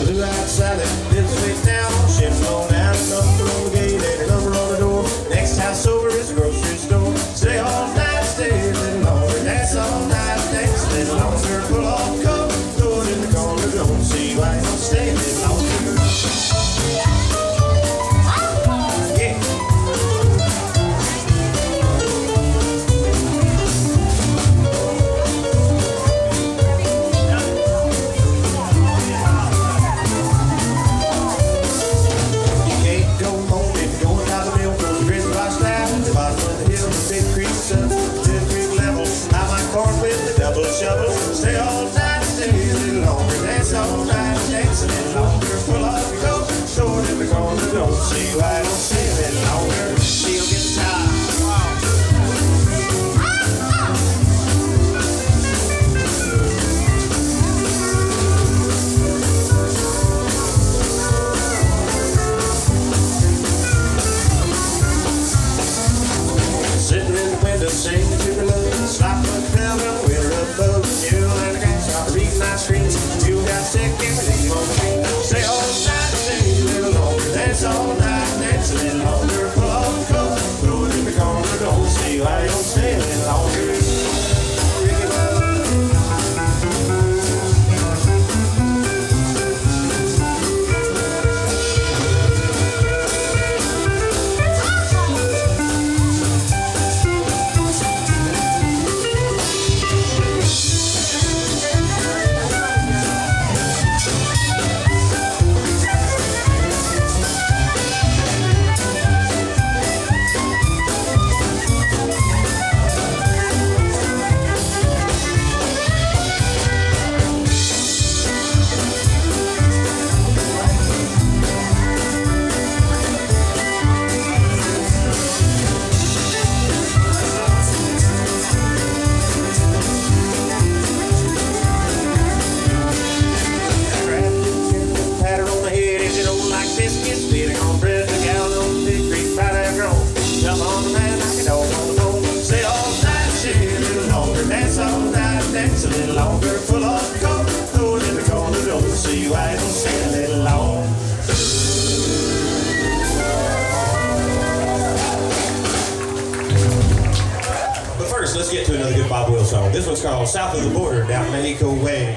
blue-eyed Sally lives way down on Shimlow. Down a number on the gate and a number on the door. Next house over is a grocery store. Stay all night, stay a little longer. Dance all night, dance a little longer. Pull off the coat, throw it in the corner. Don't see why you don't stay a little longer. Shovel. Stay all night, stay a little longer. Dance all night, dance a little longer. Pull off your coat, throw it in the corner. Don't see why I don't stay a little longer. She'll get tired. Sitting in the window, singing to her love. Slap a down and with her above. You and the guys are reading my screens. You got sick, everything on the screen. Stay all night, stay a little longer. Dance all night, dance a little longer. Pull off the coat, throw it in the corner. Don't see why you don't stay a little longer. Dance a little longer, pull off the coat, throw it in the corner. Don't see why you don't stay a little longer. But first, let's get to another good Bob Wills song. This one's called South of the Border, Down Mexico Way.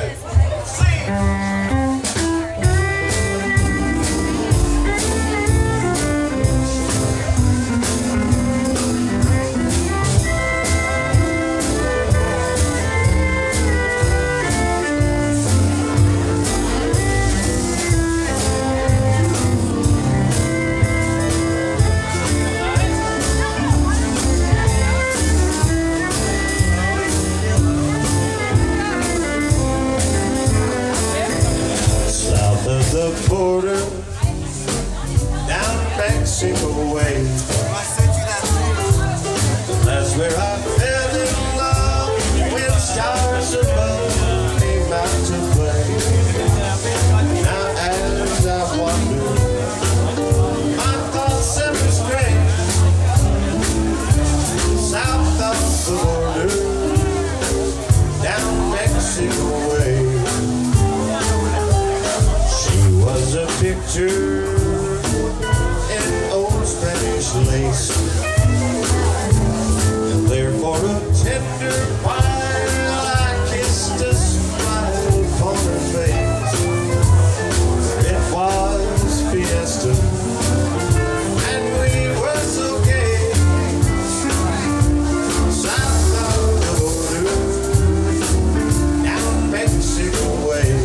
The border, down Mexico way. That's where I fell in love when stars above came out to play. Now as I wander, my thoughts ever stray south of the border, down Mexico way. A picture in old Spanish lace, and there for a tender while I kissed a smile upon her face. It was fiesta, and we were so gay, south of the border, down Mexico way.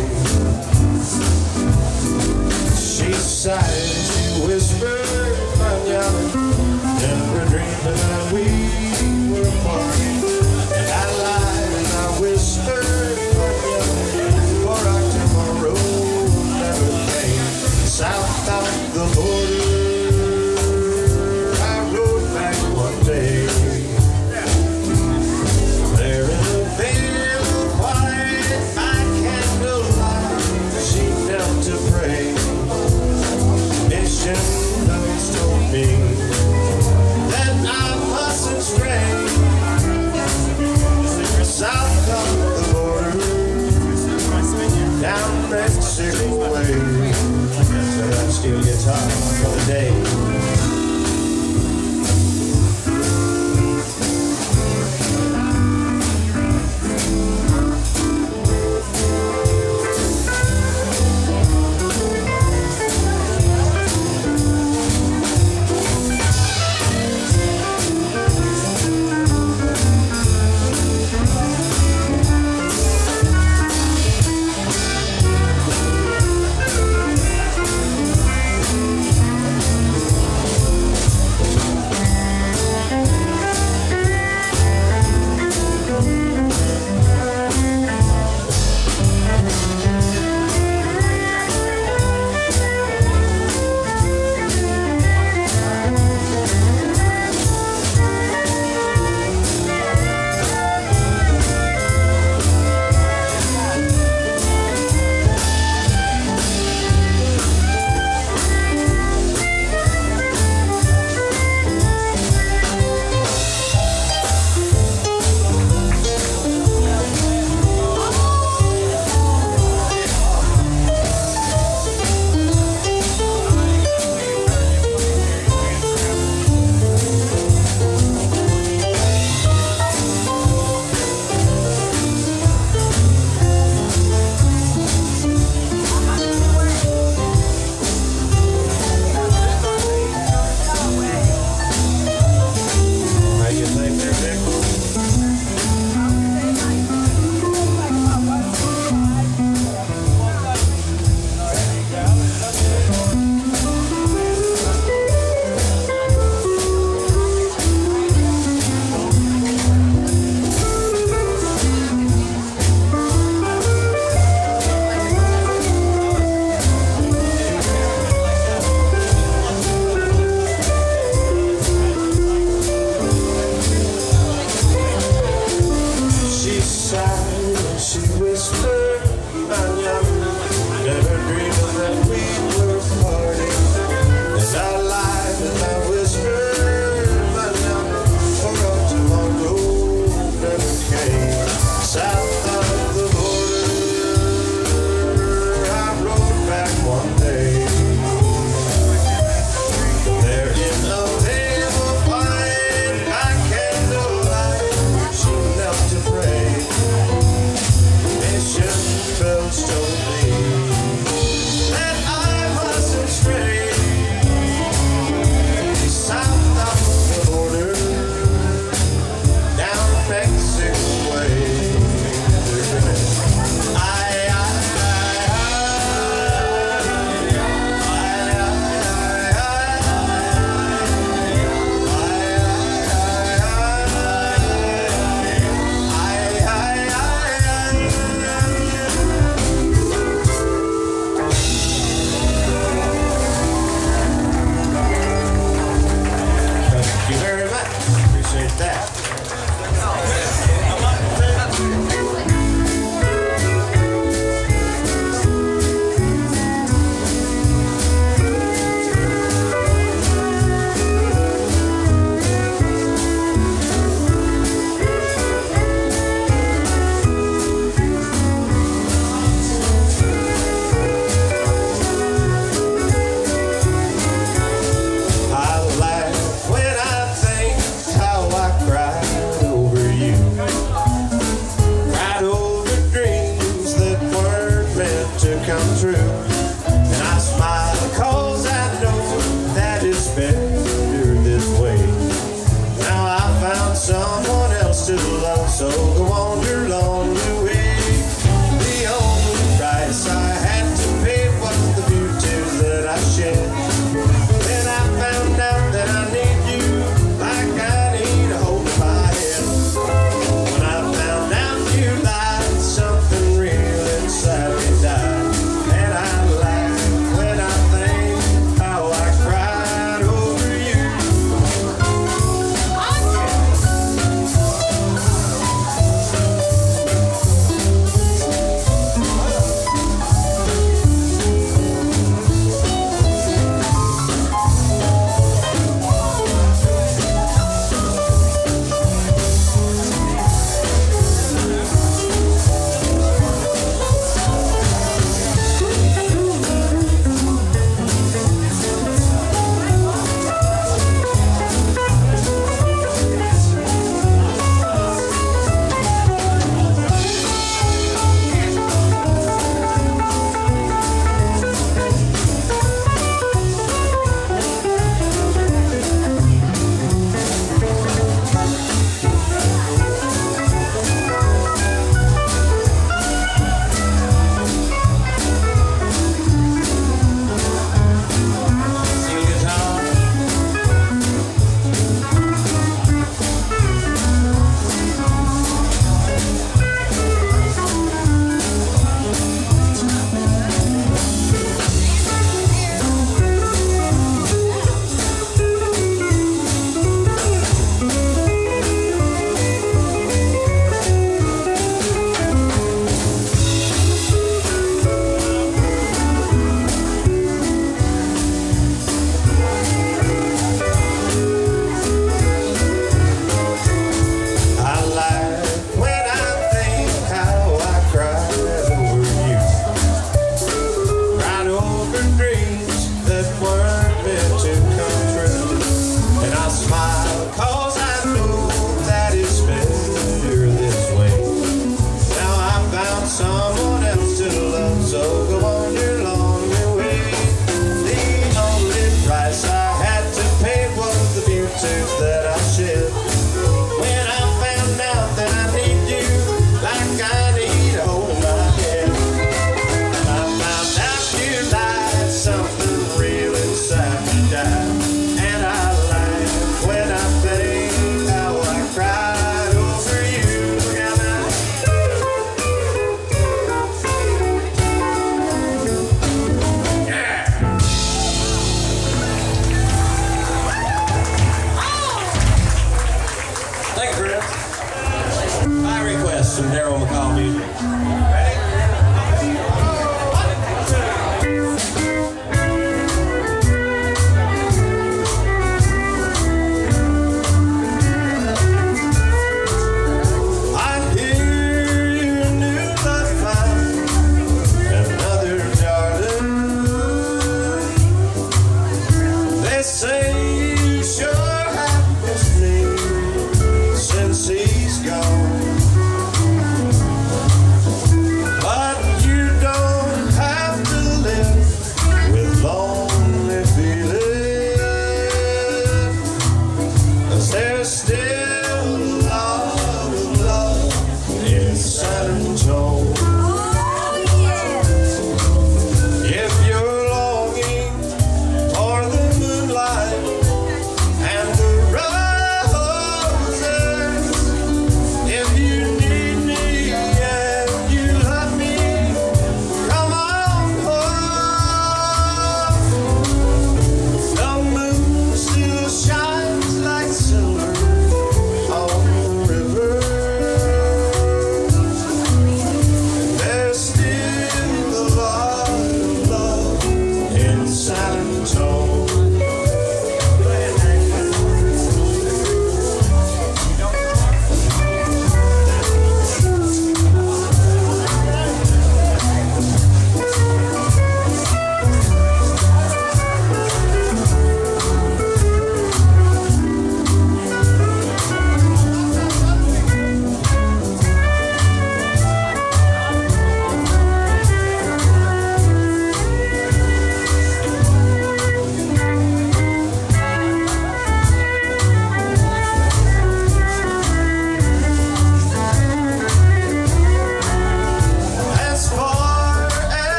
She sighed and she whispered, "Mañana," never dreamed that we were apart. And I guitar for the day.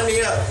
Wind me up.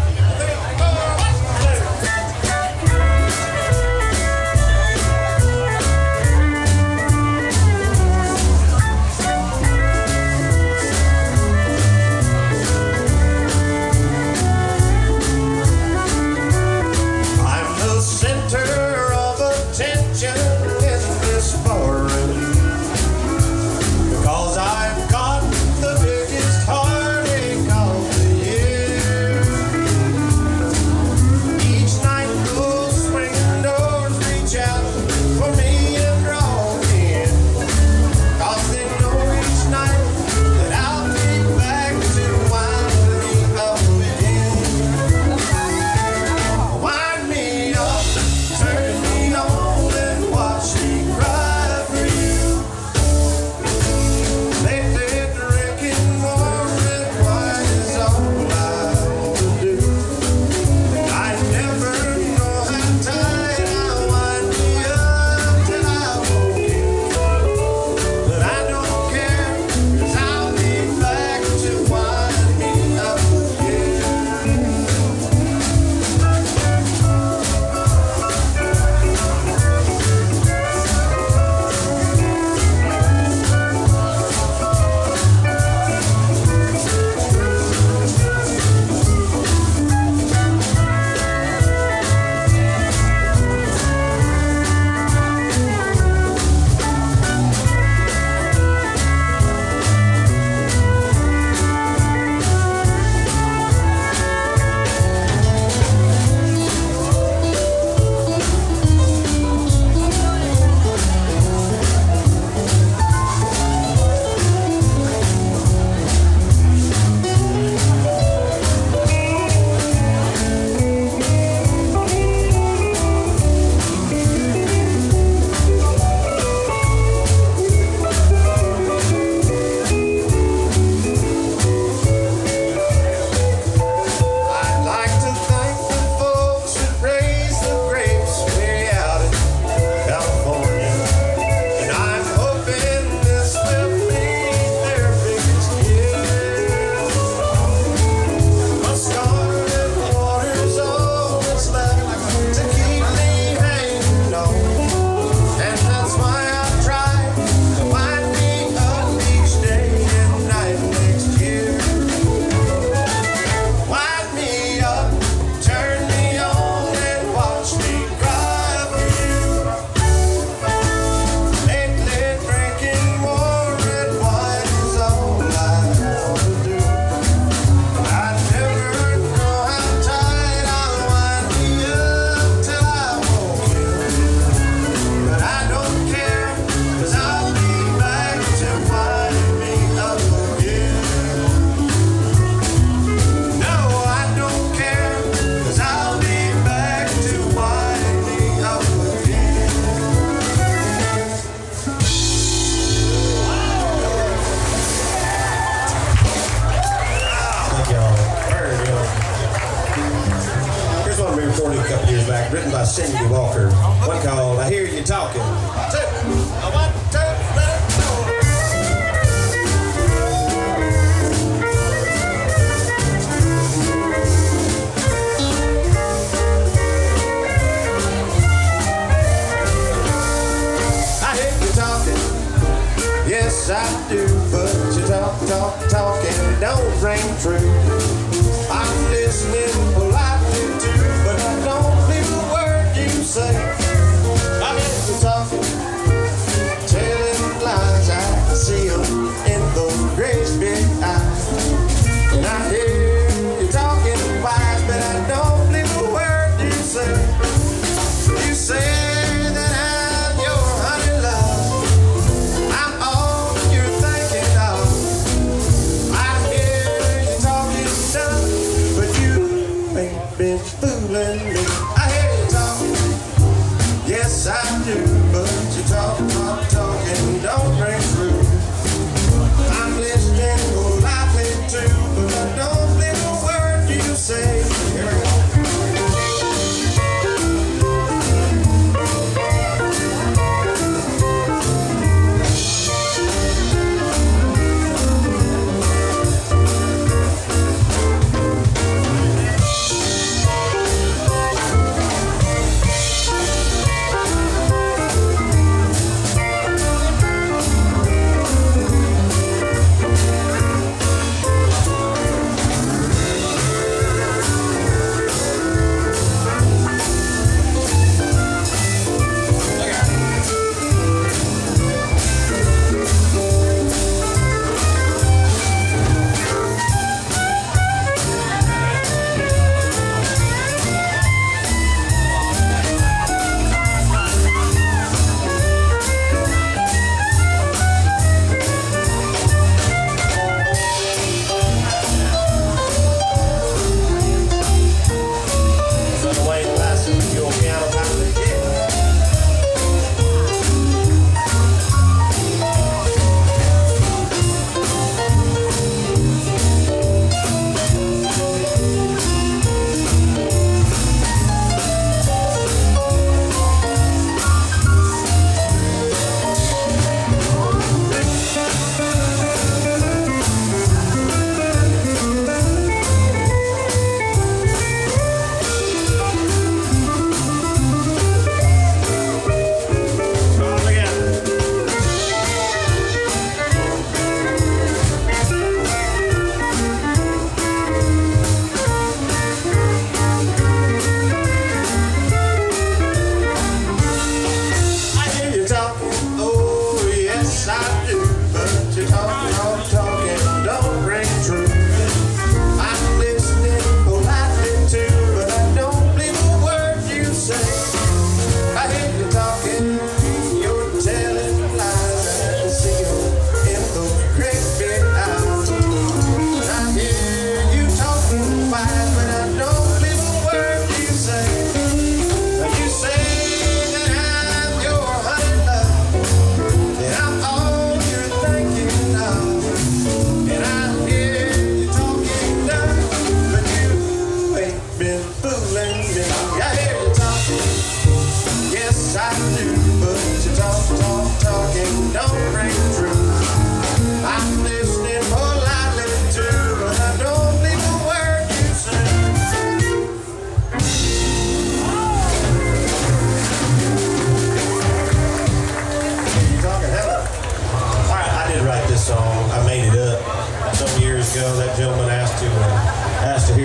Written by Cindy Walker. One called I Hear You Talking. Two. One, two, let it go. I hear you talking. Yes, I do. But you talk and don't ring true. I'm listening politely too, but I don't believe a word you say. I hear you talking, telling lies. I see them in those great big eyes. And I hear you talking wise, but I don't believe a word you say. You say that I'm your honey love. I'm all you're thinking of. I hear you talking stuff, but you ain't been fooling me. I hear you talking, yes I do, but you talk and don't ring true. I'm listening politely too, but I don't believe a word you say. Here we go.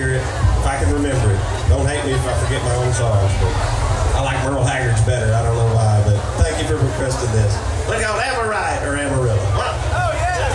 hear it, if I can remember it. Don't hate me if I forget my own songs, but I like Merle Haggard's better. I don't know why, but thank you for requesting this. Look out, Amarite or Amarillo. Oh, yeah.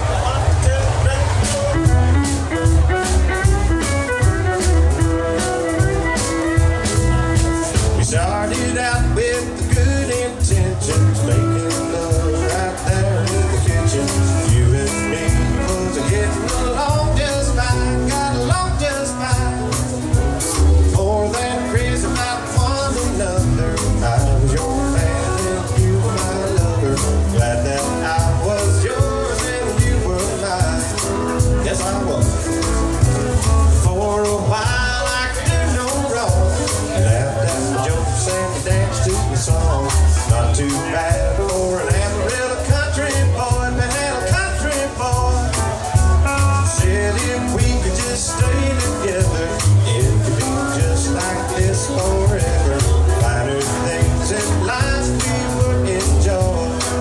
1, 2, 3. We started out with the good intentions, making love right there in the kitchen. You and me was getting along just fine, got along just fine. More than crazy about one another. I was your man and you were my lover. Glad that I was yours and you were mine. Yes, I was. For a while I could do no wrong. Laughed at the jokes and danced to the song. Not too bad for an Amarillo country boy, but a country boy. Said if we could just stay together, it could be just like this forever. Finer things in life we would enjoy.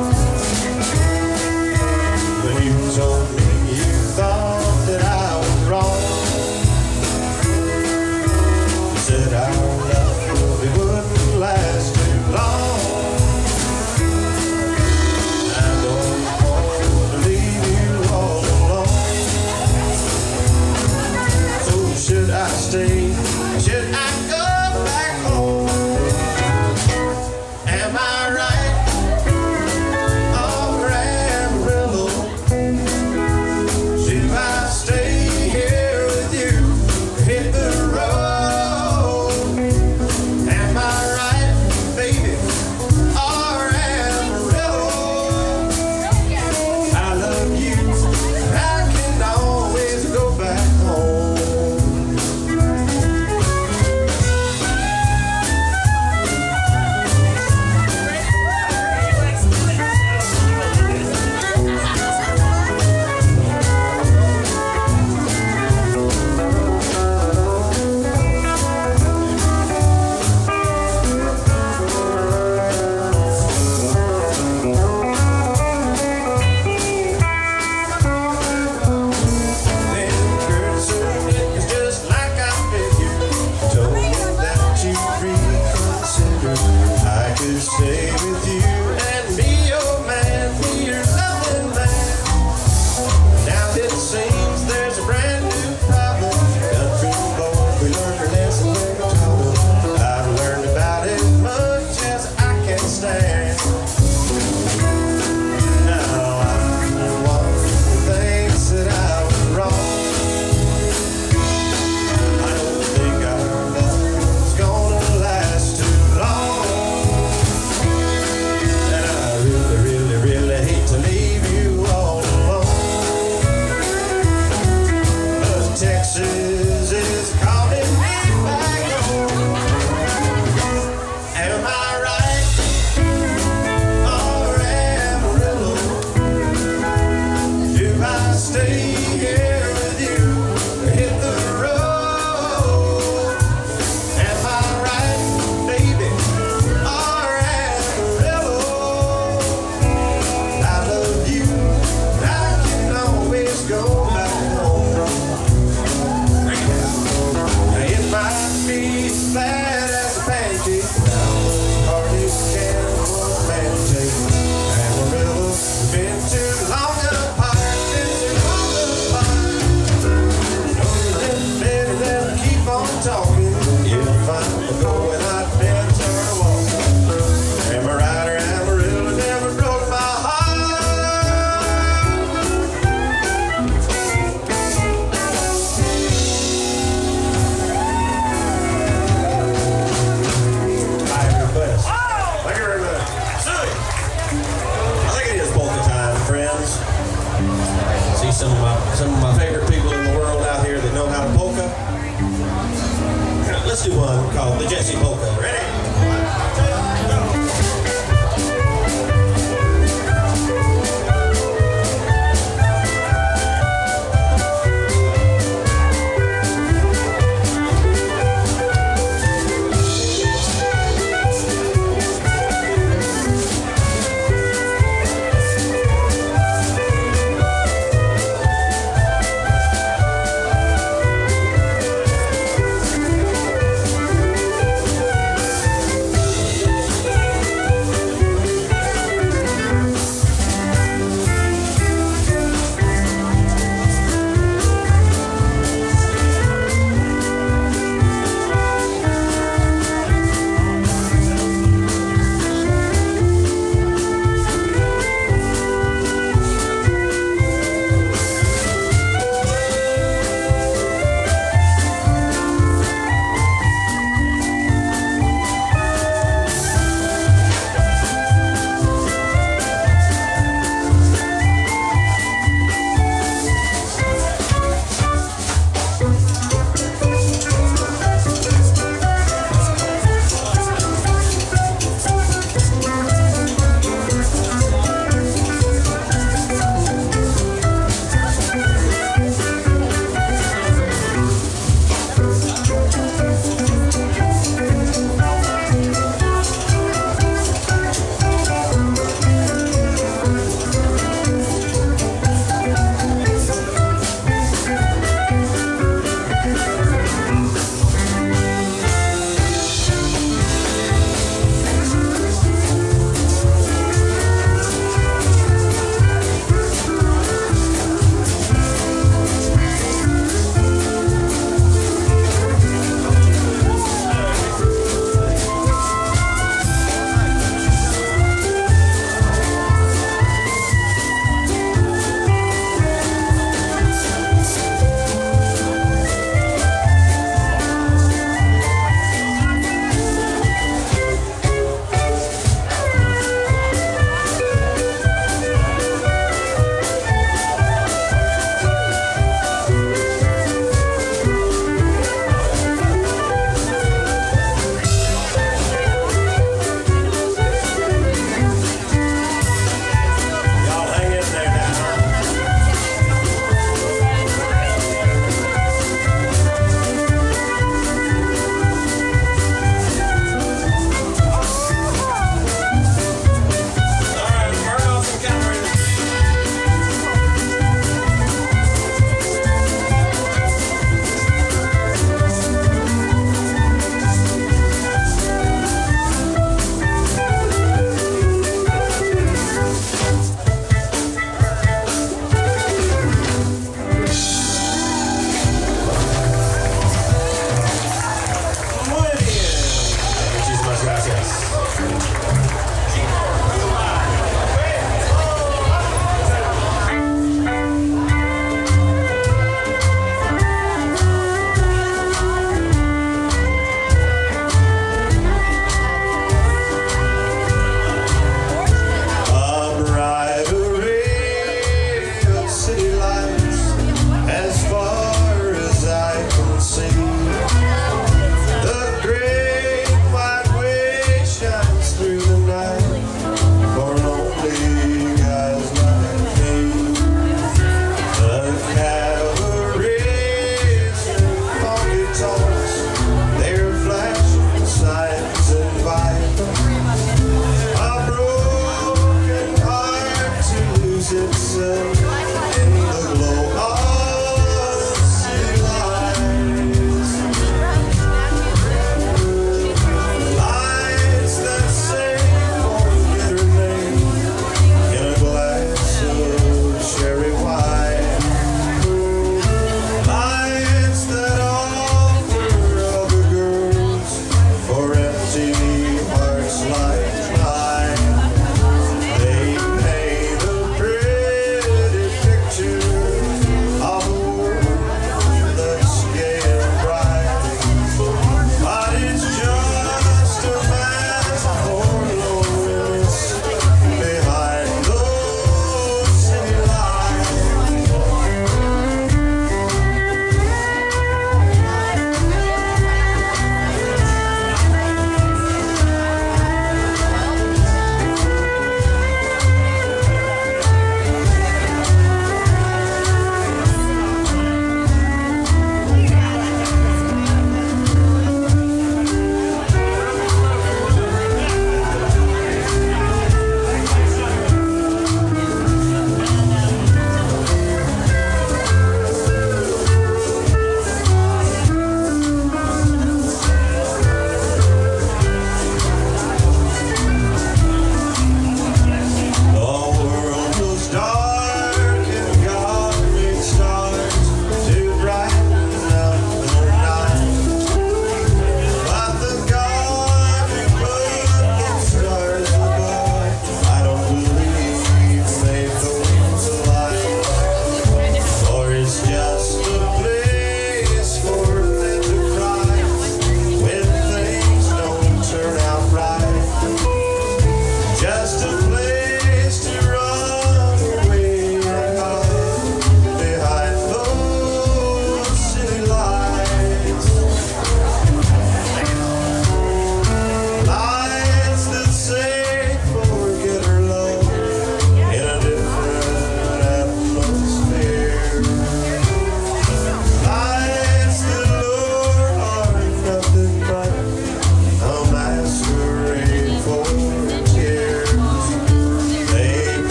But you told me you thought that I was wrong. You said our love it wouldn't last too long. I don't want to leave you all alone. So should I stay? Should I go back home? Am I right? Or Amarillo? Should I stay here with you? Hit the road? Am I right, baby? Or Amarillo? I love you. I can always go back home. Then Curtis said it was just like I figured. Told me that you reconsider. I could stay with you and be your man, be your loving man. Now it seems there's a brand new problem. Country boy, we learned our lesson when we told them. I've learned about it much as I can stand. Now I want the things that I was wrong. I don't think our love is gonna last too long. And I really, really, really hate to leave you all alone. But Texas is calling me back home. Am I right? Or Amarillo? Do I stay here with you or hit the road? Am I right, baby? Or Amarillo? I love you. I can always go back home. It might be flat as a pancake, hard as can one man take. Amarillo, we've been too long apart, been too long apart. Know you live better than to keep on talking. If I'm going, I'd better walk. Am I right or Amarillo never broke my heart? Hi, everybody. Thank you very much. Suey. I think it is polka time, friends. See some of my favorite people in the world out here that know how to polka. Let's do one called the Jesse Polka. Ready? 1, 2, 3.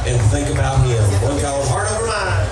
and think about him. One called Heart Over Mind.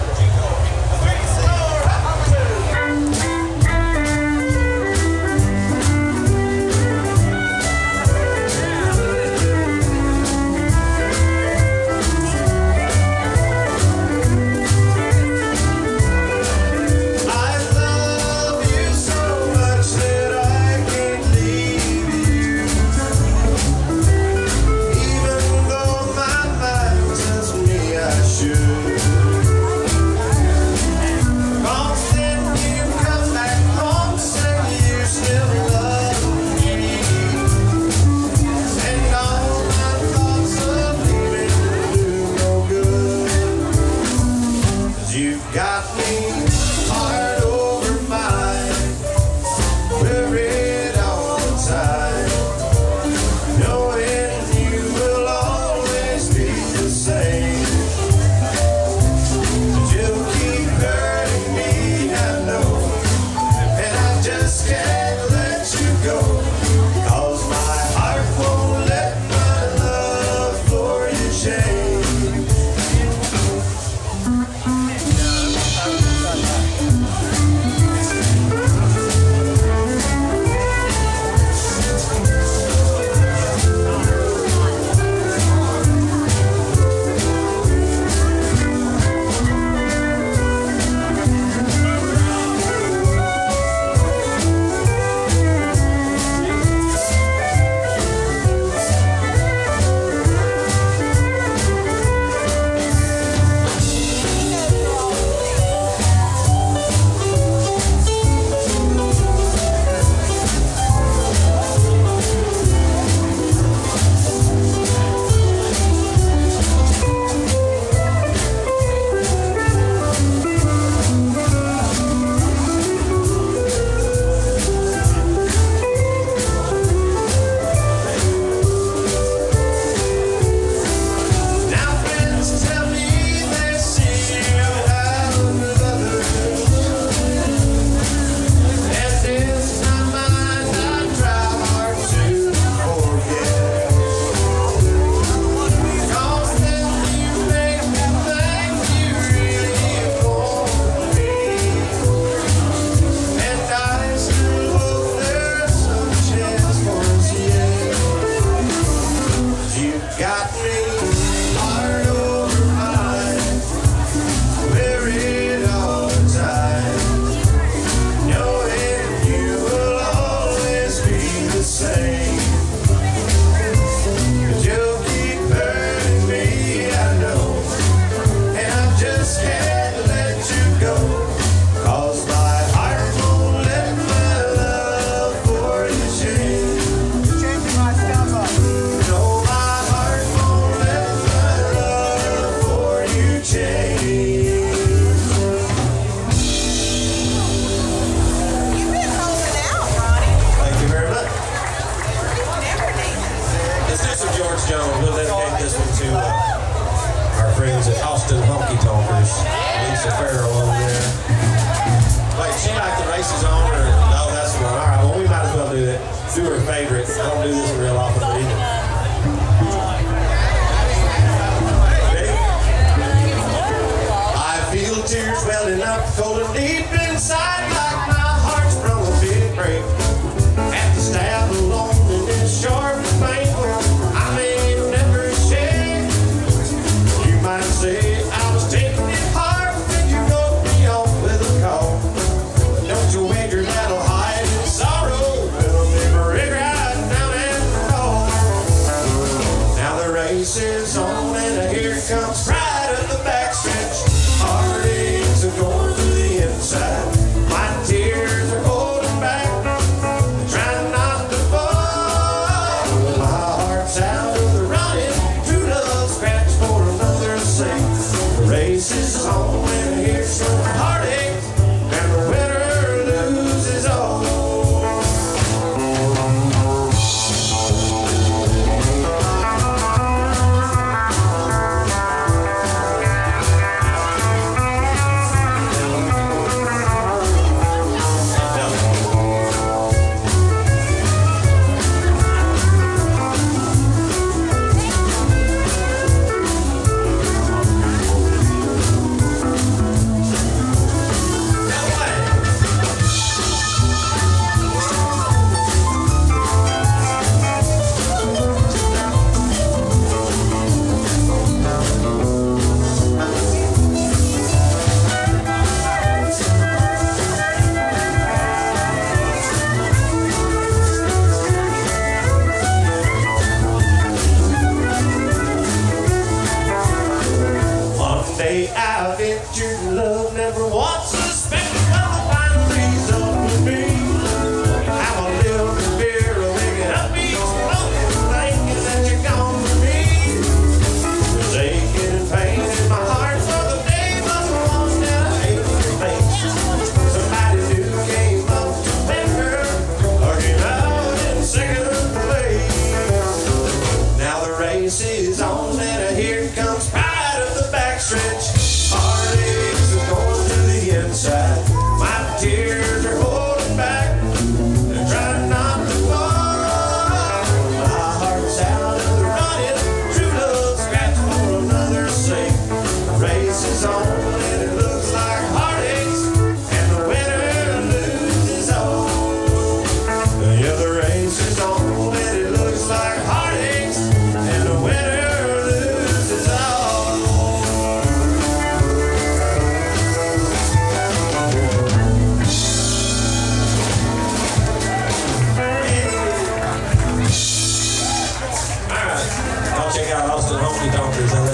Honky Tonkers, Elisa over there. Wait, she like the races on, or no? That's the one. All right, well we might as well do that. Do her favorite. I don't do this real often, but either. Ready? I feel tears welling up, cold and deep inside, like my heart's from a big break. At the stab of loneliness, sharp and painful, I may never shake. You might say I was taking it hard when you wrote me off with a call. Don't you wager that'll hide in sorrow, it'll never right down at the call. Now the race is on and here it comes right at the backstretch. Heartaches are going to the inside.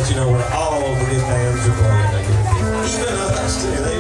let you know where all the good bands are playing. Even us, too.